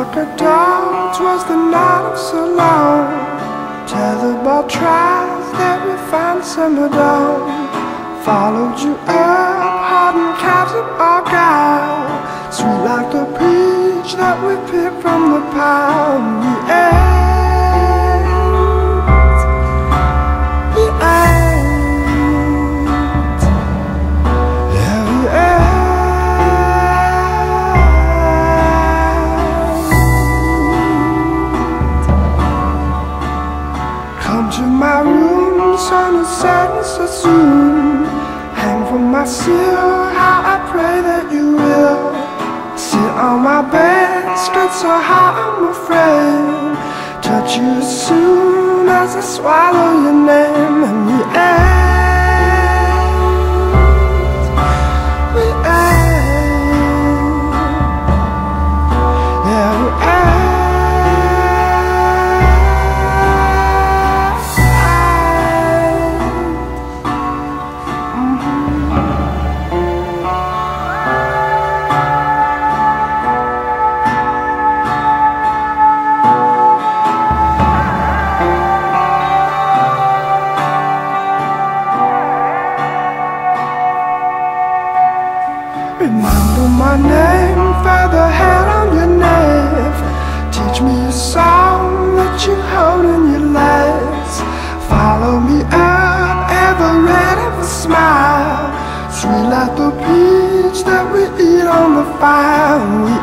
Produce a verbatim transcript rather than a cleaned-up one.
like a dog, 'twas the night of so long. Tetherball tries that we find summer dawn. Followed you up, hardened calves of Argyle, sweet like the peach that we picked from the pile. We ate, we ate, yeah, we ate. Come to my room, sun is setting so soon. Hang from my sill, how I pray that you will. Sit on my bed, stood so high I'm afraid. Touch you as soon as I swallow your name. And we ate, we ate, yeah, we ate. Remember my name, featherhead on your neck. Teach me a song that you hold in your legs. Follow me up, ever red, ever smile. Sweet like the peach that we eat on the fire. We